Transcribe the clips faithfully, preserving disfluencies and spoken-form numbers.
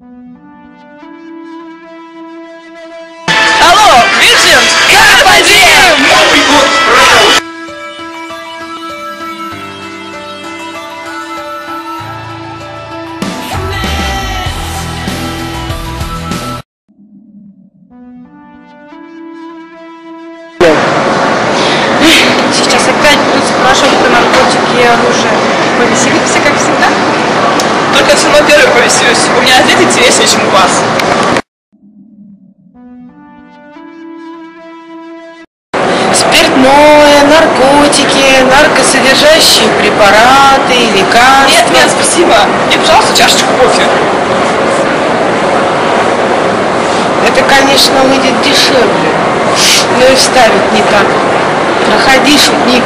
Алло, Вирджин, господин! Сейчас опять будут спрашивать про наркотики и оружие. Повеселимся, как всегда? Только все равно первый повеселюсь. У меня ответ интереснее, чем у вас. Спиртное, наркотики, наркосодержащие препараты, лекарства. Нет, нет, спасибо. Мне, пожалуйста, чашечку кофе. Это, конечно, выйдет дешевле, но и вставить не так. Проходи, шутник.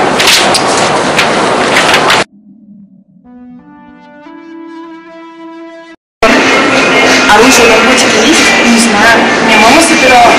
Оружие, наркотики есть? Не знаю. Мне мама собирала.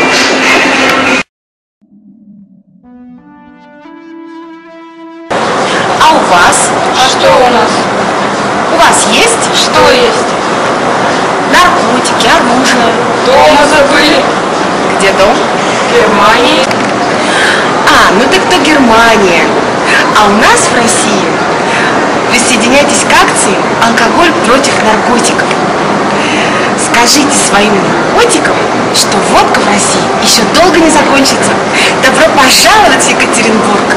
А у вас? А что у нас? У вас есть? Что есть? Наркотики, оружие. Дома забыли. Где дом? В Германии. А, ну так то Германия. А у нас в России присоединяйтесь к акции «Алкоголь против наркотиков». Скажите своим наркотикам, что водка в России еще долго не закончится. Добро пожаловать в Екатеринбург!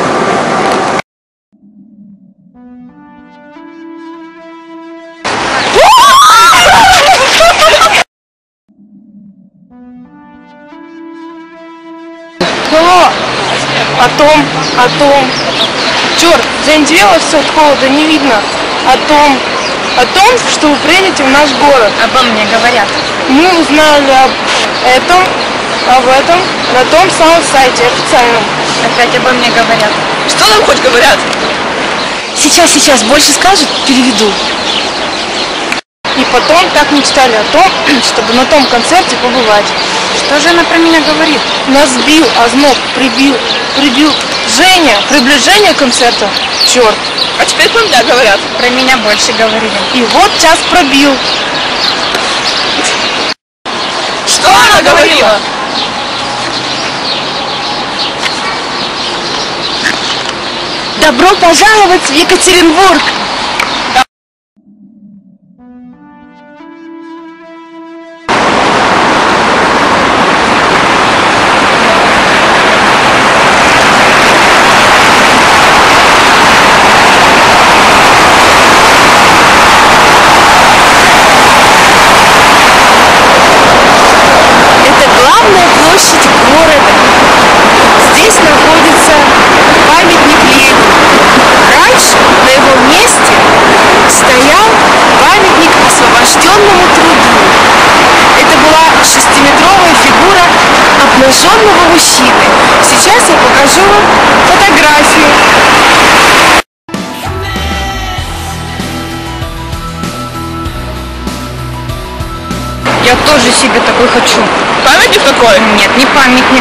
Да, о том, о том. Черт, заиндевело все от холода, не видно. О том, о том, что вы приедете в наш город. Обо мне говорят. Мы узнали об этом, об этом на том самом сайте официальном. Опять обо мне говорят. Что нам хоть говорят? Сейчас, сейчас, больше скажут, переведу. И потом так мечтали о том, чтобы на том концерте побывать. Что же она про меня говорит? Нас сбил, озноб, прибил, прибил. Женя, приближение концерта. Черт. А теперь про меня говорят. Про меня больше говорили. И вот час пробил. Что она говорила? Добро пожаловать в Екатеринбург! Это главная площадь города. Здесь находится памятник Ленину. Раньше на его месте стоял памятник освобожденному труду. Это была шестиметровая фигура обнаженного мужчины. Сейчас я покажу вам фотографию. Я тоже себе такой хочу. Памятник какой? Нет, не памятник.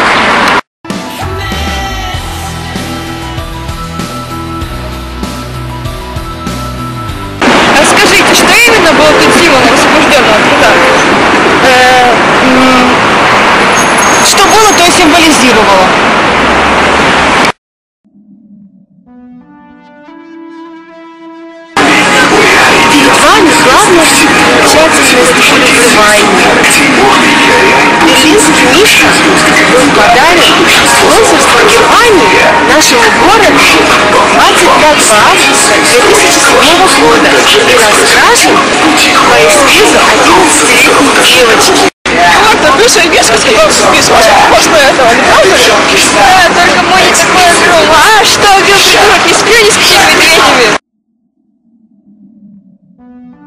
Расскажите, что именно было тут символом освобожденного труда? Э, м, Что было, то и символизировало. Перед вами главная достопримечательность Германии. Берлинский мишка был подарен консульству Германии нашему городу двадцать пятого августа две тысячи седьмого года и раскрашен по эскизу одиннадцатилетней девочки. Вот, а бывшая Мишка, с которым спишь, похож на этого, не правда ли? Да, только мой не такой огромный. А что, убил придурок, не сплю ни с какими медведями?